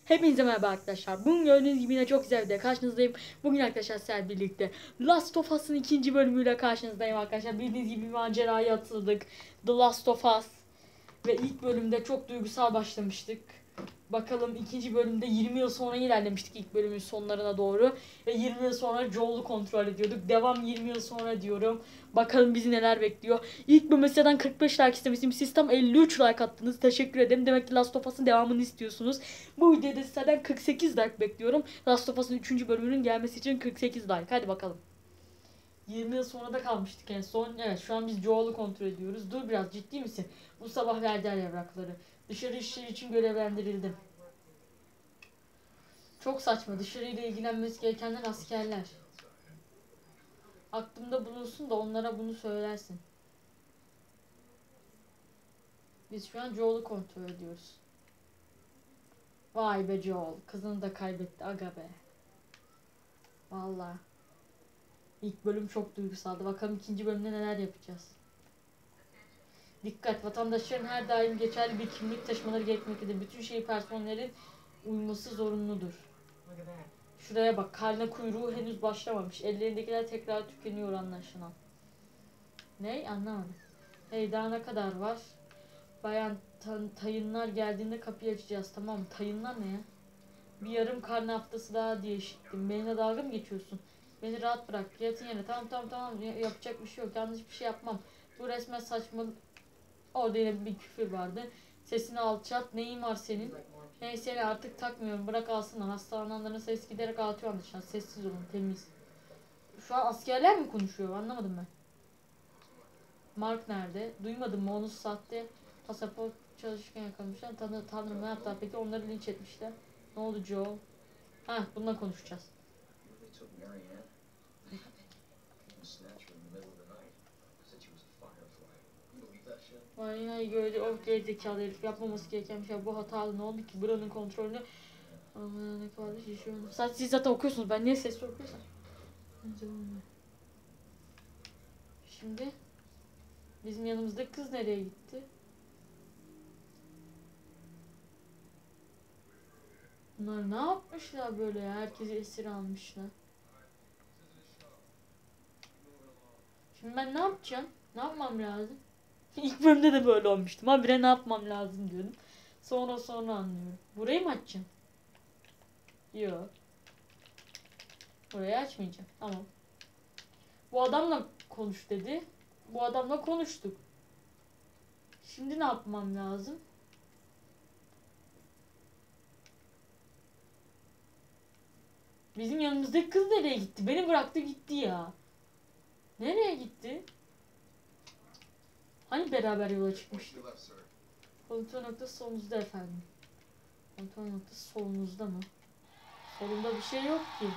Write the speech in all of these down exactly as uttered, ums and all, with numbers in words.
Hepinize merhaba arkadaşlar. Bugün gördüğünüz gibi yine çok güzel bir de karşınızdayım. Bugün arkadaşlar sizlerle birlikte Last of Us'ın ikinci bölümüyle karşınızdayım arkadaşlar. Bildiğiniz gibi bir maceraya atıldık. The Last of Us. Ve ilk bölümde çok duygusal başlamıştık. Bakalım ikinci bölümde yirmi yıl sonra ilerlemiştik ilk bölümün sonlarına doğru. Ve yirmi yıl sonra Joel'u kontrol ediyorduk. Devam yirmi yıl sonra diyorum. Bakalım bizi neler bekliyor. İlk bölüm mesela kırk beş like istemiştim. Siz tam elli üç like attınız. Teşekkür ederim. Demek ki Last of Us'ın devamını istiyorsunuz. Bu videoda sizlerden kırk sekiz like bekliyorum. Last of Us'ın üçüncü bölümünün gelmesi için kırk sekiz like. Hadi bakalım. yirmi yıl sonra da kalmıştık en son. Evet, şu an biz Joel'u kontrol ediyoruz. Dur biraz, ciddi misin? Bu sabah verdiler evrakları. Dışarı işleri için görevlendirildim. Çok saçma. Dışarıyla ilgilenmesi gerekenler askerler. Aklımda bulunsun da onlara bunu söylersin. Biz şu an Joel'u kontrol ediyoruz. Vay be Joel. Kızını da kaybetti. Aga be. Vallahi. İlk bölüm çok duygusaldı. Bakalım ikinci bölümde neler yapacağız. Dikkat! Vatandaşların her daim geçerli bir kimlik taşımaları gerekmektedir. Bütün şehir personellerin uyması zorunludur. Şuraya bak. Karne kuyruğu henüz başlamamış. Ellerindekiler tekrar tükeniyor anlaşılan. Ney? Anlamadım. Hey, daha ne kadar var? Bayan tayınlar geldiğinde kapıyı açacağız. Tamam mı? Tayınlar ne ya? Bir yarım karne haftası daha diye işittim. Benimle dalga mı geçiyorsun? Beni rahat bırak. Yatın yerine. Tamam tamam tamam. Yapacak bir şey yok. Yanlış bir şey yapmam. Bu resmen saçma. Orada yine bir küfür vardı. Sesini alçalt. Neyin var senin? Neyse artık takmıyorum. Bırak alsınlar. Hastalananların sayısı giderek artıyor anlaşılan. Sessiz olun. Temiz. Şu an askerler mi konuşuyor? Anlamadım ben. Mark nerede? Duymadın mı? Onu sahte pasaport çalışırken yakalamışlar. Tanrı, tanrım ne yaptılar? Peki onları linç etmişler. Ne oldu Joe? Ha, bununla konuşacağız. Vay gördü, of gerizekalı herif, yapmaması gereken bir şey. Bu hatalı, ne oldu ki? Buranın kontrolünü ama ne kadar şişiyor. Zaten siz zaten okuyorsunuz, ben niye sesli okuyorsam. Şimdi bizim yanımızdaki kız nereye gitti? Bunlar ne yapmışlar böyle ya? Herkesi esir almışlar. Şimdi ben ne yapacağım? Ne yapmam lazım? İlk bölümde de böyle olmuştum. Habire ne yapmam lazım diyordum. Sonra sonra anlıyorum. Burayı mı açacağım? Yok. Burayı açmayacağım. Tamam. Bu adamla konuş dedi. Bu adamla konuştuk. Şimdi ne yapmam lazım? Bizim yanımızdaki kız nereye gitti? Beni bıraktı gitti ya. Nereye gitti? Hani beraber yola çıkmıştık? Kontrol noktası solunuzda efendim. Kontrol noktası solunuzda mı? Solunda bir şey yok ki.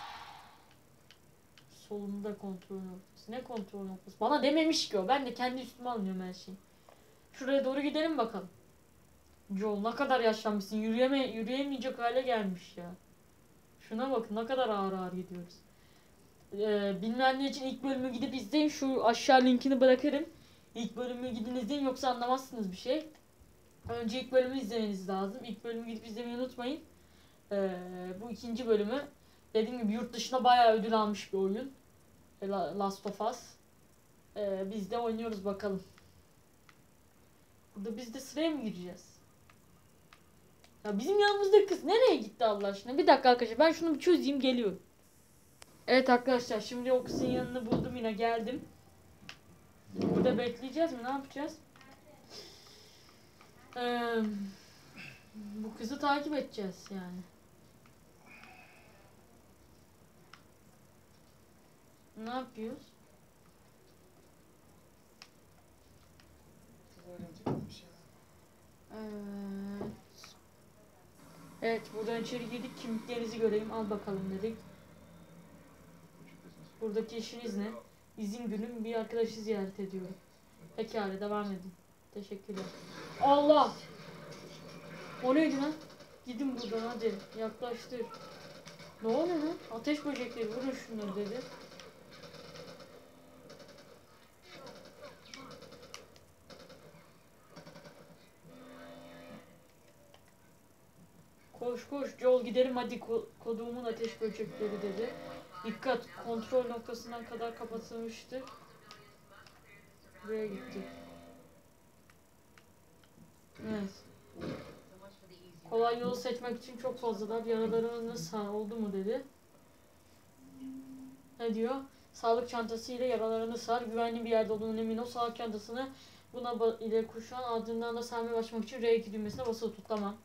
Solunda kontrol noktası. Ne kontrol noktası? Bana dememiş ki o. Ben de kendi üstüme alınıyorum her şeyi. Şuraya doğru gidelim bakalım. Joel ne kadar yaşlanmışsın. Yürüyeme, yürüyemeyecek hale gelmiş ya. Şuna bakın ne kadar ağır ağır gidiyoruz. Ee, bilmeyenler için ilk bölümü gidip izleyin. Şu aşağı linkini bırakırım. İlk bölümü gidin izleyin, yoksa anlamazsınız bir şey. Önce ilk bölümü izlemeniz lazım. İlk bölümü gidip izlemeyi unutmayın. Ee, bu ikinci bölümü dediğim gibi yurt dışında bayağı ödül almış bir oyun. Last of Us. Ee, biz de oynuyoruz bakalım. Burada biz de sıraya mı gireceğiz? Ya bizim yanımızdaki kız nereye gitti Allah aşkına? Bir dakika arkadaşlar, ben şunu bir çözeyim, geliyorum. Evet arkadaşlar, şimdi o kızın yanını buldum, yine geldim. Burada bekleyeceğiz mi? Ne yapacağız? Ee, bu kızı takip edeceğiz yani. Ne yapıyoruz? Evet. Evet, buradan içeri girdik. Kimliklerinizi göreyim. Al bakalım dedik. Buradaki işiniz ne? İzin günüm, bir arkadaşı ziyaret ediyorum. Pekala, devam edin. Teşekkürler. Allah! O neydi lan? Gidin buradan hadi. Yaklaştır. Ne oluyor lan? Ateş böcekleri, vurun şunları dedi. Koş. koş koş. Joel gidelim hadi, Ko koduğumun ateş böcekleri dedi. Dikkat, kontrol noktasından kadar kapatılmıştı. Buraya gitti. Evet. Kolay yolu seçmek için çok fazlalar. Yaralarını sağ oldu mu dedi. Ne diyor? Sağlık çantası ile yaralarını sar. Güvenli bir yerde olduğundan emin ol. Sağlık çantasını buna ile kuşan, ardından da sarmaya başlamak için R iki düğmesine basılı tut. Tamam.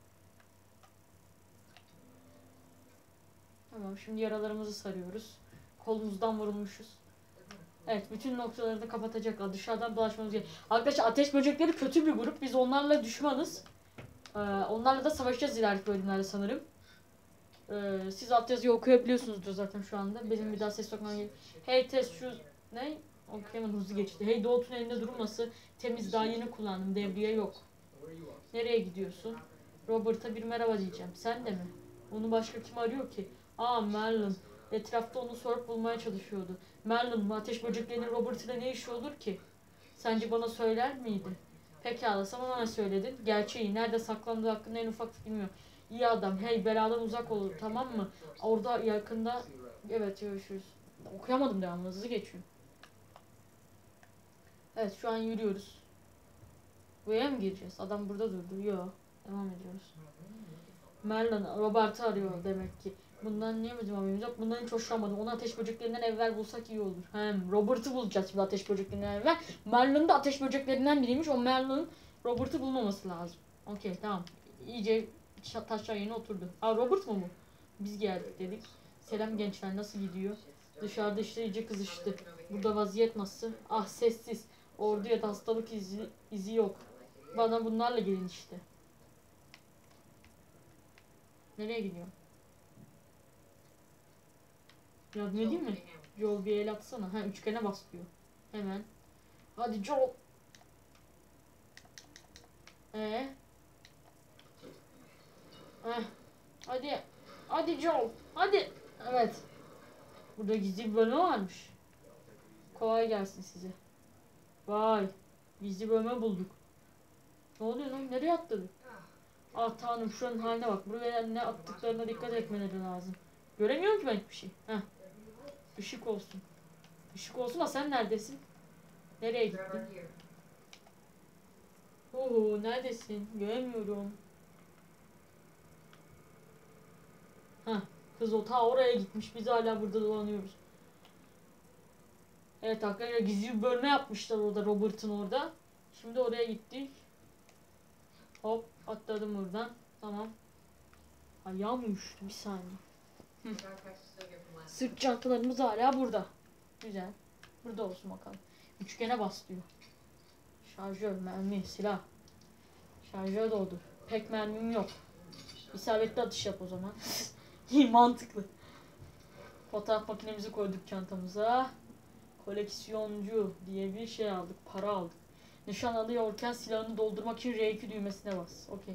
Tamam, şimdi yaralarımızı sarıyoruz. Kolumuzdan vurulmuşuz. Evet, bütün noktaları da kapatacaklar. Dışarıdan dolaşmamız gerekiyor. Arkadaşlar ateş böcekleri kötü bir grup. Biz onlarla düşmanız. Ee, onlarla da savaşacağız ileriki bölümlerde sanırım. Ee, siz altyazıyı okuyabiliyorsunuzdur zaten şu anda. Benim bir daha ses sokmam gerekiyor. Hey Tess şu... Ne? Okuyamadım, hızlı geçti. Hey Dalton elinde durması. Temiz, daha yeni kullandım. Devriye yok. Nereye gidiyorsun? Robert'a bir merhaba diyeceğim. Sen de mi? Onu başka kim arıyor ki? Aa, Merlin. Etrafta onu sorup bulmaya çalışıyordu. Merlin mi? Ateş böceklerinin Robert ile ne işi olur ki? Sence bana söyler miydi? Pekala, sana bana söyledin. Gerçeği, nerede saklandığı hakkında en ufak fikrim yok. İyi adam. Hey, beladan uzak ol, tamam mı? Orada yakında... Evet, görüşürüz. Okuyamadım devamlı, hızlı geçiyor. Evet, şu an yürüyoruz. Buraya mı gireceğiz? Adam burada durdu. Yok. Devam ediyoruz. Merlin, Robert'ı arıyor demek ki. Bundan niye bizim haberimiz yok? Bundan hiç hoşlanmadım. Onu ateş böceklerinden evvel bulsak iyi olur. Hem Robert'ı bulacağız şimdi ateş böceklerinden evvel. Merlin de ateş böceklerinden biriymiş. O Merlin'in Robert'ı bulmaması lazım. Okey, tamam. İyice taşlar yerine oturdu. Aa, Robert mu bu? Biz geldik dedik. Selam gençler, nasıl gidiyor? Dışarıda işte iyice kızıştı. Burada vaziyet nasıl? Ah, sessiz. Orada ya da hastalık izi, izi yok. Bana bunlarla gelin işte. Nereye gidiyor? Yardım edeyim mi? Joel bir el atsana. Ha, üçgene bas diyor. Hemen. Hadi Joel. Ee? Eh. Hadi. Hadi Joel. Hadi. Evet. Burada gizli bir bölme varmış. Kolay gelsin size. Vay. Gizli bölme bulduk. Ne oluyor lan? Nereye atladı? Ah tanrım, şuranın haline bak. Buraya ne attıklarına dikkat etmeleri lazım. Göremiyorum ki ben hiçbir şey. Heh. Işık olsun. Işık olsun da sen neredesin? Nereye gittin? Oho, neredesin? Göremiyorum. Heh. Kız o ta oraya gitmiş. Biz hala burada dolanıyoruz. Evet arkadaşlar, gizli bir bölme yapmışlar orada, Robert'ın orada. Şimdi oraya gittik. Hop, atladım oradan. Tamam. Ayağım uyuştu, bir saniye. Hı. Sırt çantalarımız hala burada. Güzel. Burada olsun bakalım. Üçgene bas diyor. Şarjör, mermi, silah. Şarjör doldur. Pek mermim yok. İsabetli atış yap o zaman. İyi, mantıklı. Fotoğraf makinemizi koyduk çantamıza. Koleksiyoncu diye bir şey aldık. Para aldık. Nişan alıyorken silahını doldurmak için R iki düğmesine bas. Okey.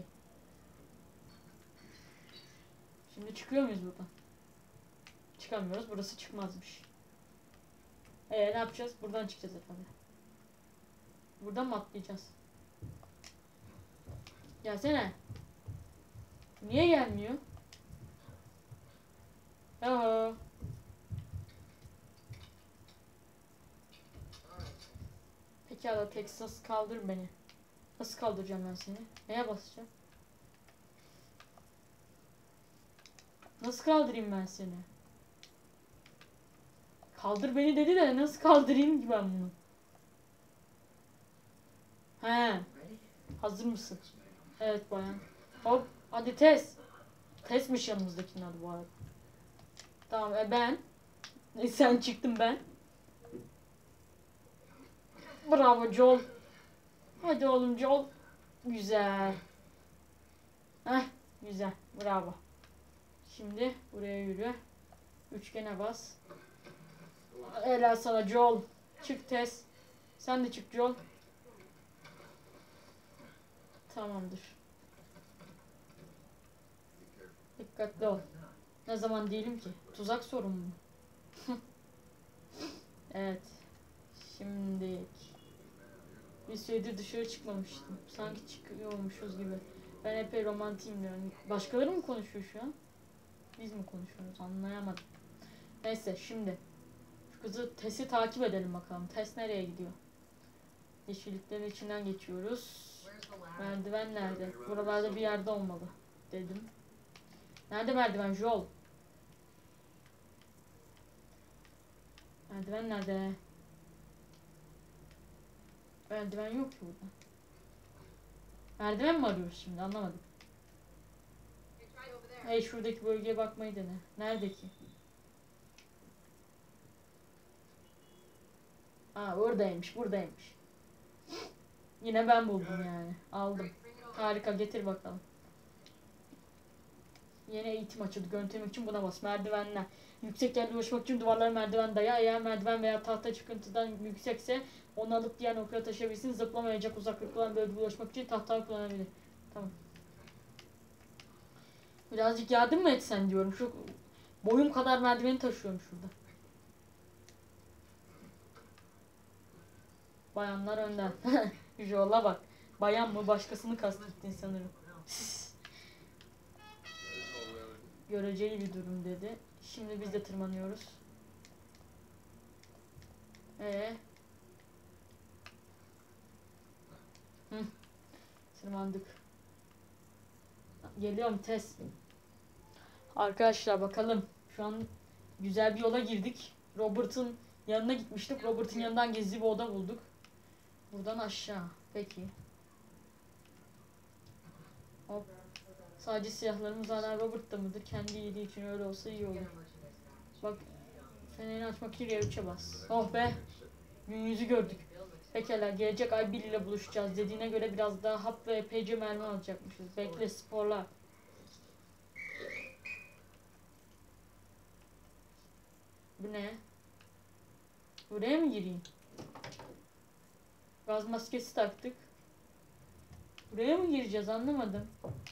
Şimdi çıkıyor muyuz buradan? Çıkamıyoruz. Burası çıkmazmış. Eee ne yapacağız? Buradan çıkacağız efendim. Buradan mı atlayacağız? Gelsene. Niye gelmiyor? Yahu. Pekala Texas, kaldır beni. Nasıl kaldıracağım ben seni? Neye basacağım? Nasıl kaldırayım ben seni? Kaldır beni dedi de nasıl kaldırayım ki ben bunu? He. Hazır mısın? Evet bayan. Hop. Hadi Tess. Tess'miş yanımızdakinin adı bu arada. Tamam, e ben. E, sen çıktın ben. Bravo Joel. Hadi oğlum Joel. Güzel. Heh, güzel. Bravo. Şimdi buraya yürü. Üçgene bas. Helal sana Joel. Çık Tess. Sen de çık Joel. Tamamdır. Dikkatli ol. Ne zaman değilim ki? Tuzak sorun mu? Evet. Şimdi bir süredir dışarı çıkmamıştım. Sanki çıkıyormuşuz gibi. Ben epey romantiyim diyorum. Başkaları mı konuşuyor şu an? Biz mi konuşuyoruz? Anlayamadım. Neyse şimdi. Şu kızı Tess'i takip edelim bakalım. Tess nereye gidiyor? Yeşilliklerin içinden geçiyoruz. Merdiven nerede? Buralarda bir yerde olmalı dedim. Nerede merdiven Joel? Merdiven nerede? Merdiven yok ki burada. Merdiven mi arıyoruz şimdi? Anlamadım. Hey, şuradaki bölgeye bakmayı dene. Nerede ki? Aa, oradaymış, buradaymış. Yine ben buldum yani. Aldım. Harika, getir bakalım. Yeni eğitim açıldı. Görüntülemek için buna bas. Merdivenler. Yüksek yerde ulaşmak için duvarlara merdiven daya. Eğer merdiven veya tahta çıkıntıdan yüksekse onu alıp diğer noktaya taşıyabilirsin. Zıplamayacak uzaklıkta olan bölgeye ulaşmak için tahtayı kullanabilir. Tamam. Birazcık yardım mı etsen diyorum. Şu boyum kadar merdiveni taşıyorum şurada. Bayanlar önden. Joel'a bak. Bayan mı? Başkasını kastettin sanırım. Göreceli bir durum dedi. Şimdi biz de tırmanıyoruz. Ee. Hı. Tırmandık. Geliyorum Tess. Arkadaşlar bakalım. Şu an güzel bir yola girdik. Robert'ın yanına gitmiştik. Robert'ın yanından gizli bir oda bulduk. Buradan aşağı. Peki. Hop. Sadece silahlarımız hala Robert'ta mıdır? Kendi iyiliği için öyle olsa iyi olur. Bak. Fenerini açmak için R üç'e bas. Oh be. Gün yüzü gördük. Pekala, gelecek ay Bill ile buluşacağız dediğine göre biraz daha hap ve epeyce mermi alacakmışız. Bekle, sporlar. Bu ne? Buraya mı gireyim? Gaz maskesi taktık. Buraya mı gireceğiz anlamadım.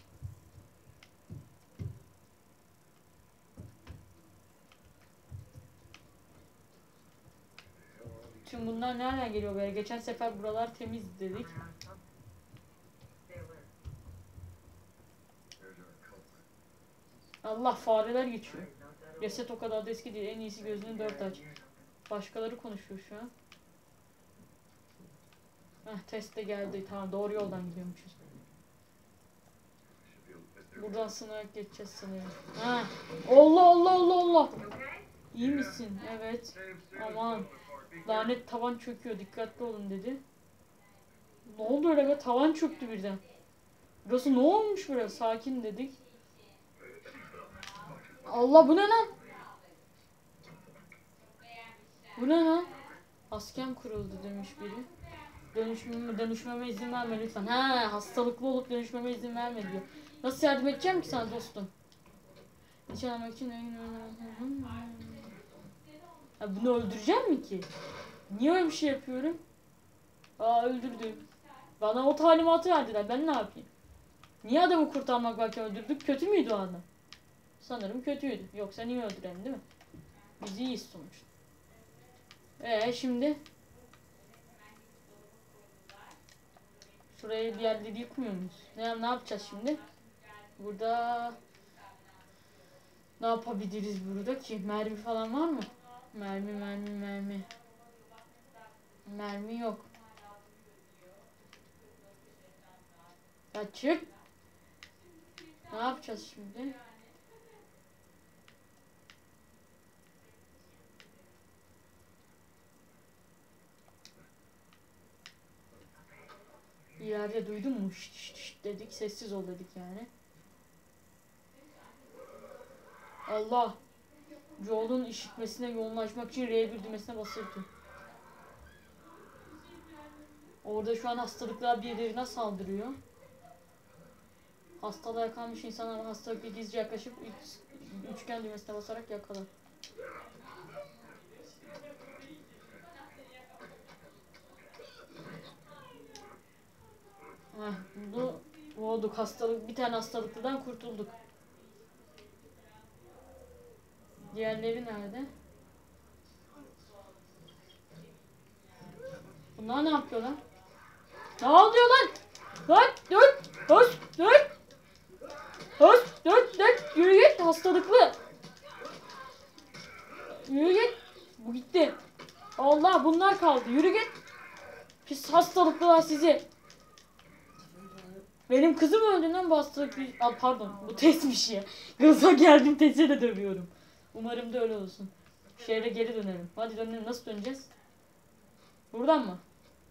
Tüm bunlar nereden geliyor böyle? Geçen sefer buralar temiz dedik. Allah, fareler geçiyor. Ceset o kadar da eski değil. En iyisi gözünü dört aç. Başkaları konuşuyor şu an. Heh, test de geldi. Tamam, doğru yoldan gidiyormuşuz. Buradan sınırarak geçeceğiz sanırım. Ha. Allah Allah Allah Allah. İyi misin? Evet. Aman. Lanet, tavan çöküyor. Dikkatli olun dedi. Ne oldu öyle be? Tavan çöktü birden. Burası ne olmuş böyle? Sakin dedik. Allah, bu ne lan? Bu ne lan? Maskem kırıldı demiş biri. Dönüşmeme, dönüşmeme izin verme lütfen. Ha, hastalıklı olup dönüşmeme izin verme diyor. Nasıl yardım edeceğim ki sana dostum? İçin almak için... Ya bunu öldüreceğim mi ki? Niye öyle bir şey yapıyorum? Aa, öldürdüm. Bana o talimatı verdiler. Ben ne yapayım? Niye adamı kurtarmak varken öldürdük? Kötü müydü o adam? Sanırım kötüydü. Yoksa niye öldürelim değil mi? Biz iyiyiz sonuçta. Eee şimdi? Şurayı diğerleri yıkmıyor muyuz? Ne, ne yapacağız şimdi? Burada... Ne yapabiliriz burada ki? Mermi falan var mı? Mermi, mermi, mermi. Mermi yok. Ya çık. Ne yapacağız şimdi? İleride duydun mu? Şşt şşt şşt dedik. Sessiz ol dedik yani. Allah. Joel'un işitmesine yoğunlaşmak için R bir düğmesine basıldı. Orada şu an hastalıklar birilerine saldırıyor. Hastalığa yakalanmış insanlar hastalıkla gizlice yaklaşıp üçgen düğmesine basarak yakalar. Heh, bu olduk, hastalık, bir tane hastalıklıdan kurtulduk. Diğerleri nerede? Bunlar ne yapıyorlar? Ne oluyor lan? Lan dur! Dur! Dur! Dört, dört, dört. Yürü git hastalıklı. Yürü git. Bu gitti. Allah bunlar kaldı. Yürü git. Pis hastalıklılar sizi. Benim kızım öldüğünden bu hastalık bir... Aa, pardon bu testmiş ya. Gaza geldim teste de dövüyorum. Umarım da öyle olsun. Şehre geri dönelim. Hadi dönelim. Nasıl döneceğiz? Buradan mı?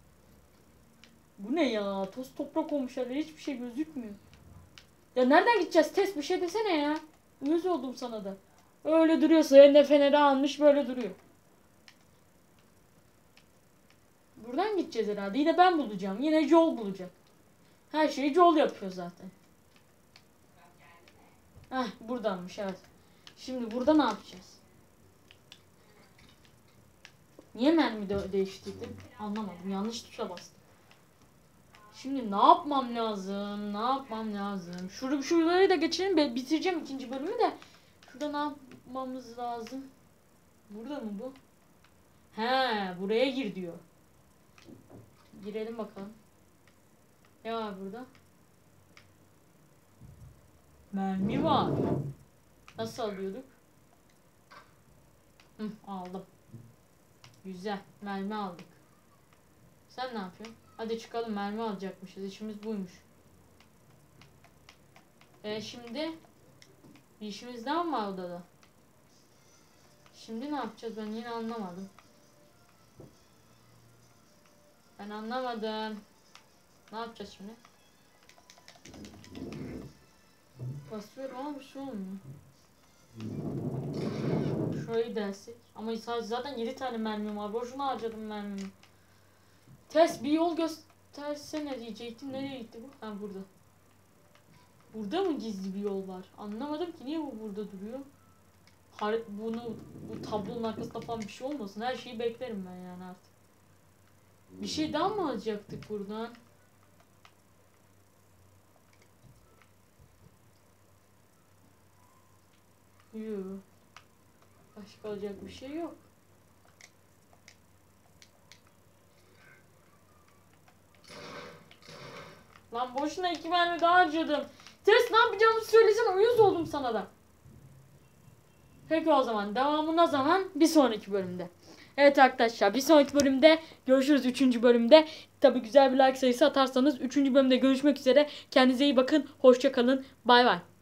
Bu ne ya? Toz toprak olmuş herhalde. Hiçbir şey gözükmüyor. Ya nereden gideceğiz? Test bir şey desene ya. Uyuz oldum sana da. Öyle duruyorsa eline feneri almış böyle duruyor. Buradan gideceğiz herhalde. Yine ben bulacağım. Yine Joel bulacak. Her şeyi Joel yapıyor zaten. Heh buradanmış evet. Şimdi burada ne yapacağız? Niye mermi de değiştirdim? Anlamadım. Yanlış tuşa bastım. Şimdi ne yapmam lazım? Ne yapmam lazım? Şurada şuraları da geçelim. Ben bitireceğim ikinci bölümü de. Şurada ne yapmamız lazım? Burada mı bu? He, buraya gir diyor. Girelim bakalım. Ne var burada? Mermi var. Nasıl alıyorduk? Hı, aldım. Güzel. Mermi aldık. Sen ne yapıyorsun? Hadi çıkalım. Mermi alacakmışız. İşimiz buymuş. E şimdi bir işimiz daha mı var odada? Şimdi ne yapacağız? Ben yine anlamadım. Ben anlamadım. Ne yapacağız şimdi? Basıyorum ama bir şey olmuyor. Şurayı dersek. Ama zaten yedi tane mermim var. Boşuna harcadım mermimi. Test bir yol göstersene diyecektim. Nereye gitti bu? Ha burada. Burada mı gizli bir yol var? Anlamadım ki niye bu burada duruyor? Har bunu bu tablonun arkasında falan bir şey olmasın. Her şeyi beklerim ben yani artık. Bir şey daha mı alacaktık buradan? Yok. Başka alacak bir şey yok. Lan boşuna iki mermi daha harcadım. Test ne yapacağımızı söylesene, uyuz oldum sana da. Peki o zaman devamına zaman bir sonraki bölümde. Evet arkadaşlar bir sonraki bölümde görüşürüz üçüncü bölümde. Tabi güzel bir like sayısı atarsanız üçüncü bölümde görüşmek üzere. Kendinize iyi bakın. Hoşça kalın. Bay bay.